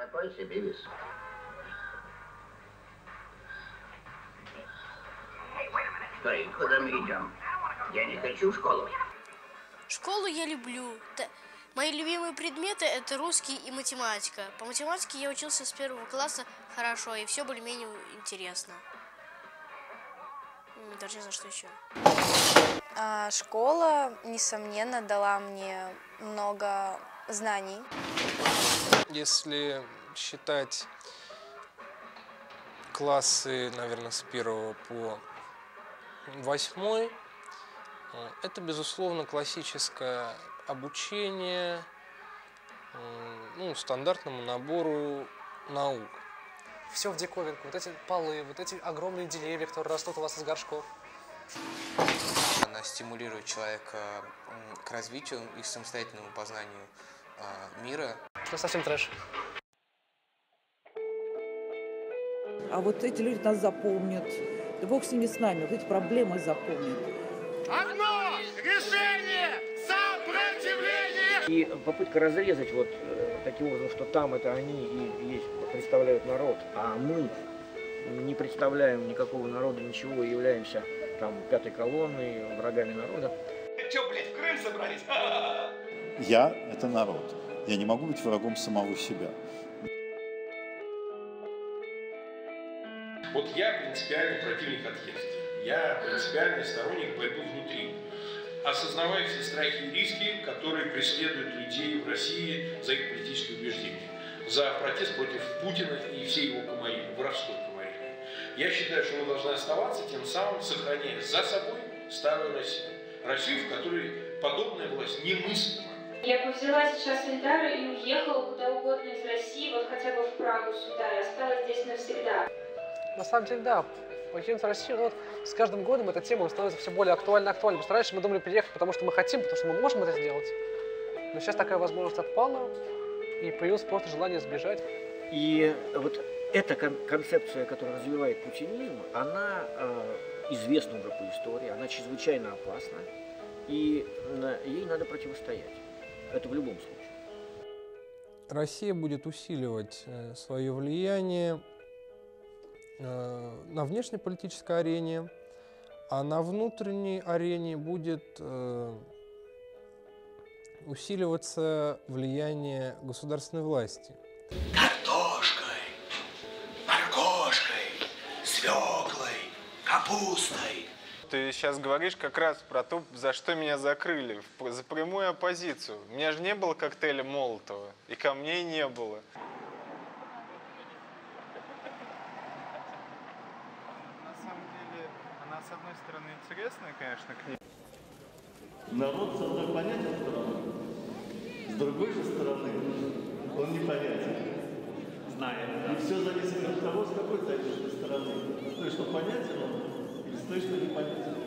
Успокойся, Бивис. Стой, куда мы идем? Я не хочу в школу. Школу я люблю. Мои любимые предметы – это русский и математика. По математике я учился с 1 класса хорошо, и все более-менее интересно. Даже не знаю, что еще. Школа, несомненно, дала мне много знаний. Если считать классы, наверное, с 1 по 8, это, безусловно, классическое обучение стандартному набору наук. Все в диковинку. Вот эти полы, вот эти огромные деревья, которые растут у вас из горшков. Она стимулирует человека к развитию и самостоятельному познанию мира. Это совсем трэш. А вот эти люди нас запомнят. Да Бог с ними, с нами. Вот эти проблемы запомнят. Одно решение! Сопротивление! И попытка разрезать вот таким образом, что там это они и есть, представляют народ, а мы не представляем никакого народа, ничего, и являемся там пятой колонной, врагами народа. Че, блядь, в Крым собрались? Я – это народ. Я не могу быть врагом самого себя. Вот я принципиальный противник отъезда. Я принципиальный сторонник борьбы внутри. Осознавая все страхи и риски, которые преследуют людей в России за их политические убеждения. За протест против Путина и всей его комарины, воровской комарины. Я считаю, что мы должны оставаться, тем самым сохраняя за собой старую Россию. Россию, в которой подобная власть немыслима. Я бы взяла сейчас Эльдара и уехала куда угодно из России, вот хотя бы в Прагу сюда, и осталась здесь навсегда. На самом деле, да, покинуть Россию, но вот с каждым годом эта тема становится все более актуальной. Потому что раньше мы думали приехать, потому что мы хотим, потому что мы можем это сделать. Но сейчас такая возможность отпала, и появилось просто желание сбежать. И вот эта концепция, которая развивает путинизм, она известна уже по истории, она чрезвычайно опасна, и ей надо противостоять. Это в любом случае. Россия будет усиливать свое влияние на внешнеполитической арене, а на внутренней арене будет усиливаться влияние государственной власти. Картошкой, моркошкой, свеклой, капустой. Ты сейчас говоришь как раз про то, за что меня закрыли, за прямую оппозицию. У меня же не было коктейля Молотова, и камней не было. На самом деле, она с одной стороны интересная, конечно, книга. Народ с одной понятен стороны, с другой же стороны он непонятен. Знаем. И все зависит от того, с какой стороны. С той, что понятен он, или с той, что непонятен.